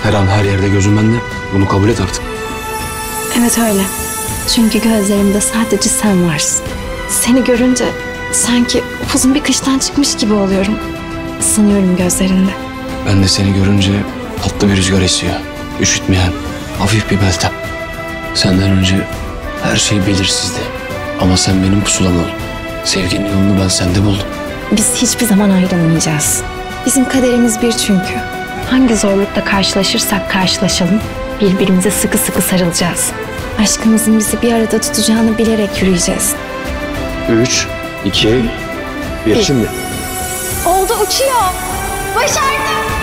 Her an her yerde gözüm bende. Bunu kabul et artık. Evet öyle. Çünkü gözlerimde sadece sen varsın. Seni görünce sanki uzun bir kıştan çıkmış gibi oluyorum. Isınıyorum gözlerinde. Ben de seni görünce tatlı bir rüzgar esiyor. Üşütmeyen, hafif bir meltem. Senden önce her şey belirsizdi. Ama sen benim pusulam oldun. Sevginin yolunu ben sende buldum. Biz hiçbir zaman ayrılmayacağız. Bizim kaderimiz bir çünkü. Hangi zorlukla karşılaşırsak karşılaşalım, birbirimize sıkı sıkı sarılacağız. Aşkımızın bizi bir arada tutacağını bilerek yürüyeceğiz. 3, 2, 1 şimdi. Oldu, uçuyor. Başardık.